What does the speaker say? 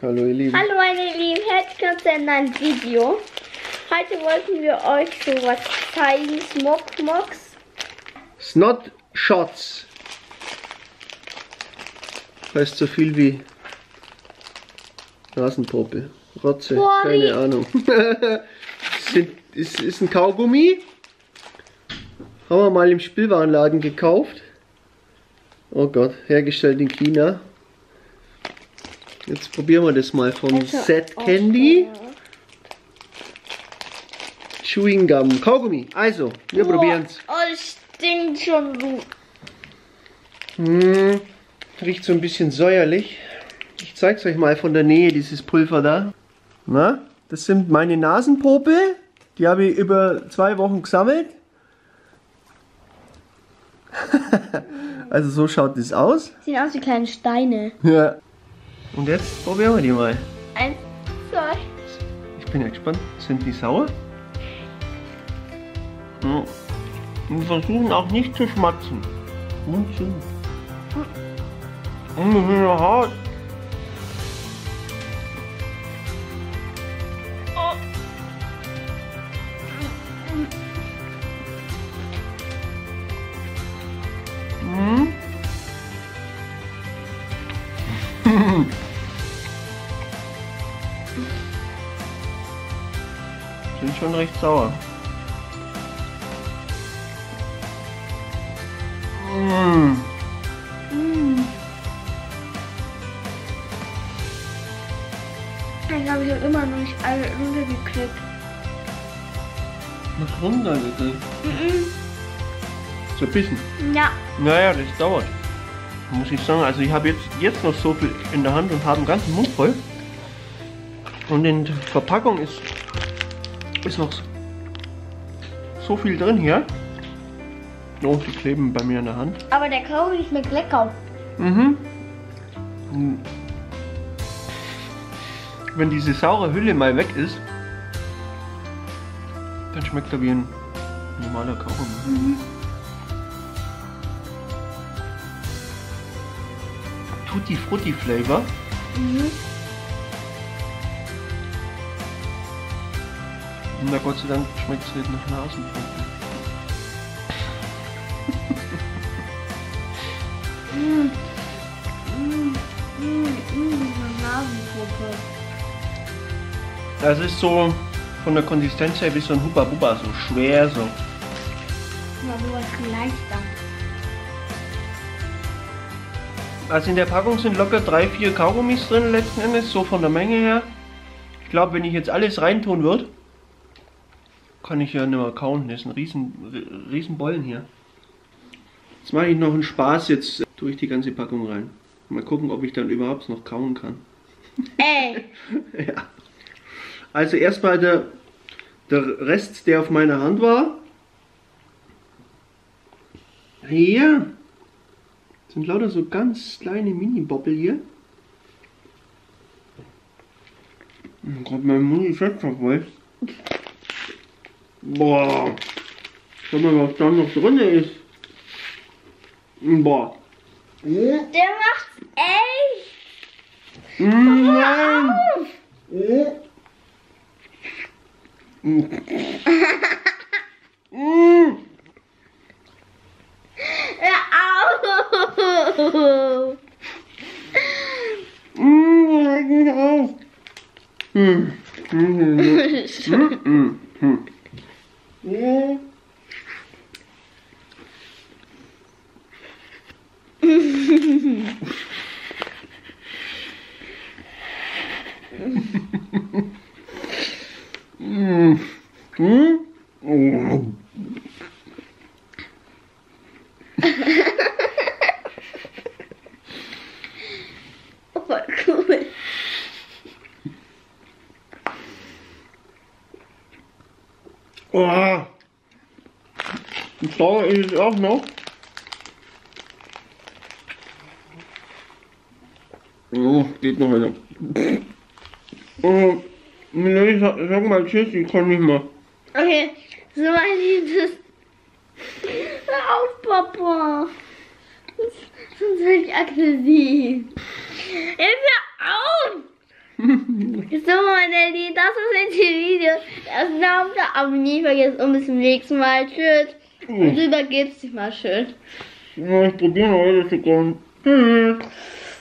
Hallo ihr Lieben. Hallo meine Lieben, herzlich willkommen zu einem neuen Video. Heute wollten wir euch sowas zeigen, Smokmox. Snot Shots. Heißt so viel wie Nasenpopel, Rotze, keine Ahnung. ist ein Kaugummi. Haben wir mal im Spielwarenladen gekauft. Oh Gott, hergestellt in China. Jetzt probieren wir das mal von Set Candy. Chewing Gum, Kaugummi. Also, wir probieren es. Oh, das stinkt schon so. Riecht so ein bisschen säuerlich. Ich zeige es euch mal von der Nähe, dieses Pulver da. Na, das sind meine Nasenpopel. Die habe ich über 2 Wochen gesammelt. Also so schaut das aus. Sehen aus wie kleine Steine. Ja. Und jetzt probieren wir die mal. 1, 2. Ich bin ja gespannt. Sind die sauer? Wir versuchen auch nicht zu schmatzen. Mund zu. Die sind ja hart. Sind schon recht sauer. Ich glaube, ich habe immer noch nicht alle runtergekriegt. Was runtergekriegt? So ein bisschen. Ja. Naja, das dauert. Muss ich sagen, also ich habe jetzt noch so viel in der Hand und habe einen ganzen Mund voll. Und in der Verpackung ist noch so viel drin hier. Oh, die kleben bei mir in der Hand. Aber der Kaugummi schmeckt lecker. Wenn diese saure Hülle mal weg ist, dann schmeckt er wie ein normaler Kaugummi. Tutti Frutti Flavor. Na Gott sei Dank schmeckt es nicht nach Nasenpopel. Nasenpuppe. Das ist so von der Konsistenz her wie so ein Hubba Bubba, so schwer so. Ja, sowas leichter. Also in der Packung sind locker 3-4 Kaugummis drin letzten Endes, so von der Menge her. Ich glaube, wenn ich jetzt alles reintun würde, kann ich ja nicht mehr kauen. Das ist ein riesen Bollen hier. Jetzt mache ich noch einen Spaß, jetzt tue ich die ganze Packung rein. Mal gucken, ob ich dann überhaupt noch kauen kann. Ey! Ja. Also erstmal der Rest, der auf meiner Hand war. Hier sind lauter so ganz kleine Mini-Boppel hier. Oh Gott, mein Mund ist jetzt schon voll. Boah. Schau mal, was da noch drin ist. Boah. Der macht's echt! Nein! Au! Voll cool. Oh. Und sauer ist es auch noch. Oh, geht noch weiter. Oh, nee, sag mal tschüss, ich kann nicht mehr. Okay, so mein Liebes. Hör auf, Papa. Sonst werde ich aggressiv. Jetzt hör auf! So, meine Lieben, das ist jetzt die Video. Das Namen aber nie vergessen und bis zum nächsten Mal. Tschüss. Und du übergibst dich mal schön. Ja, ich probiere mal alles zu kommen. Tschüss.